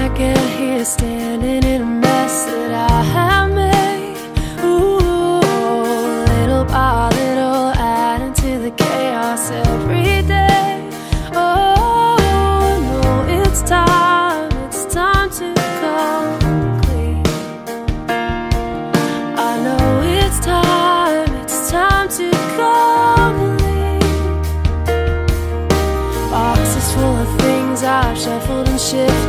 I get here standing in a mess that I have made. Ooh, little by little, adding to the chaos every day. Oh no, it's time to come clean. I know it's time to come clean. Boxes full of things I've shuffled and shifted.